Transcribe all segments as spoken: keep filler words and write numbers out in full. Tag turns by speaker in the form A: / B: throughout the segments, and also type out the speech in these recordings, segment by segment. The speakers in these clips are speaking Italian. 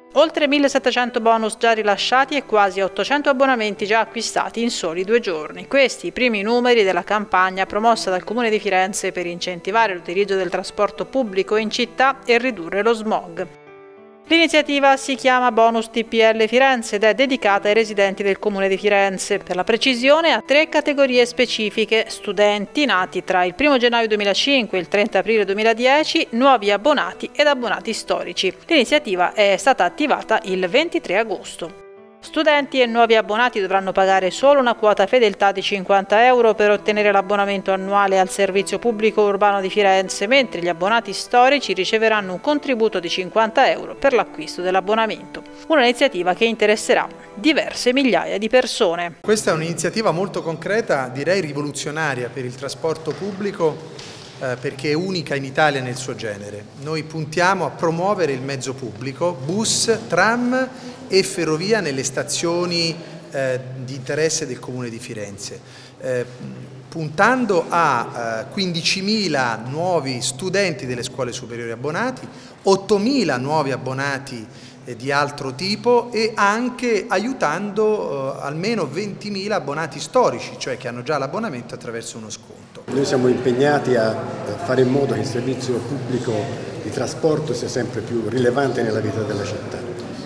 A: Oltre millesettecento bonus già rilasciati e quasi ottocento abbonamenti già acquistati in soli due giorni. Questi i primi numeri della campagna promossa dal Comune di Firenze per incentivare l'utilizzo del trasporto pubblico in città e ridurre lo smog. L'iniziativa si chiama Bonus T P L Firenze ed è dedicata ai residenti del Comune di Firenze. Per la precisione ha tre categorie specifiche: studenti nati tra il primo gennaio duemilacinque e il trenta aprile duemiladieci, nuovi abbonati ed abbonati storici. L'iniziativa è stata attivata il ventitré agosto. Studenti e nuovi abbonati dovranno pagare solo una quota fedeltà di cinquanta euro per ottenere l'abbonamento annuale al servizio pubblico urbano di Firenze, mentre gli abbonati storici riceveranno un contributo di cinquanta euro per l'acquisto dell'abbonamento. Un'iniziativa che interesserà diverse migliaia di persone.
B: Questa è un'iniziativa molto concreta, direi rivoluzionaria per il trasporto pubblico, eh, perché è unica in Italia nel suo genere. Noi puntiamo a promuovere il mezzo pubblico, bus, tram e ferrovia nelle stazioni eh, di interesse del Comune di Firenze, eh, puntando a eh, quindicimila nuovi studenti delle scuole superiori abbonati, ottomila nuovi abbonati eh, di altro tipo e anche aiutando eh, almeno ventimila abbonati storici, cioè che hanno già l'abbonamento attraverso uno sconto.
C: Noi siamo impegnati a fare in modo che il servizio pubblico di trasporto sia sempre più rilevante nella vita della città,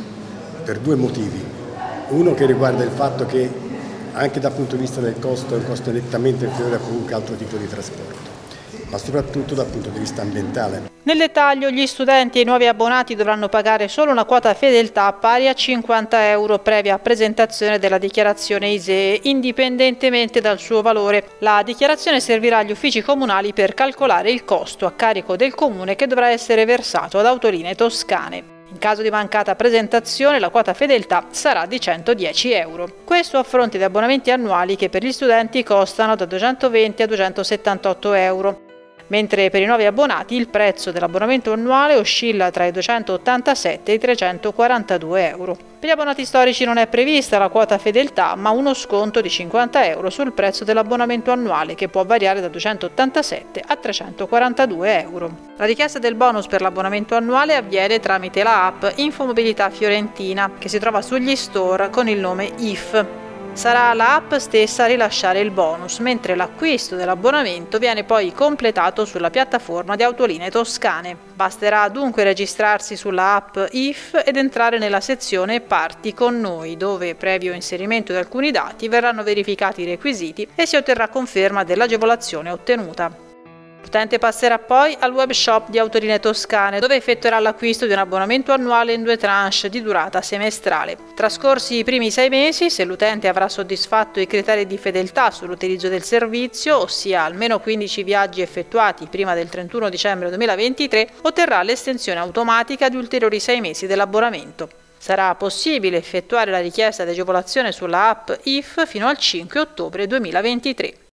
C: per due motivi. Uno che riguarda il fatto che anche dal punto di vista del costo è un costo nettamente inferiore a qualunque altro tipo di trasporto, ma soprattutto dal punto di vista ambientale.
A: Nel dettaglio, gli studenti e i nuovi abbonati dovranno pagare solo una quota fedeltà pari a cinquanta euro previa presentazione della dichiarazione I S E E, indipendentemente dal suo valore. La dichiarazione servirà agli uffici comunali per calcolare il costo a carico del comune che dovrà essere versato ad Autolinee Toscane. In caso di mancata presentazione, la quota fedeltà sarà di centodieci euro. Questo a fronte di abbonamenti annuali che per gli studenti costano da duecentoventi a duecentosettantotto euro, mentre per i nuovi abbonati il prezzo dell'abbonamento annuale oscilla tra i duecentottantasette e i trecentoquarantadue euro. Per gli abbonati storici non è prevista la quota fedeltà, ma uno sconto di cinquanta euro sul prezzo dell'abbonamento annuale, che può variare da duecentottantasette a trecentoquarantadue euro. La richiesta del bonus per l'abbonamento annuale avviene tramite la app Infomobilità Fiorentina, che si trova sugli store con il nome I F. Sarà la app stessa a rilasciare il bonus, mentre l'acquisto dell'abbonamento viene poi completato sulla piattaforma di Autolinee Toscane. Basterà dunque registrarsi sulla app I F ed entrare nella sezione Parti con noi, dove, previo inserimento di alcuni dati, verranno verificati i requisiti e si otterrà conferma dell'agevolazione ottenuta. L'utente passerà poi al web shop di Autolinee Toscane, dove effettuerà l'acquisto di un abbonamento annuale in due tranche di durata semestrale. Trascorsi i primi sei mesi, se l'utente avrà soddisfatto i criteri di fedeltà sull'utilizzo del servizio, ossia almeno quindici viaggi effettuati prima del trentuno dicembre duemilaventitré, otterrà l'estensione automatica di ulteriori sei mesi dell'abbonamento. Sarà possibile effettuare la richiesta di agevolazione sulla app I F fino al cinque ottobre duemilaventitré.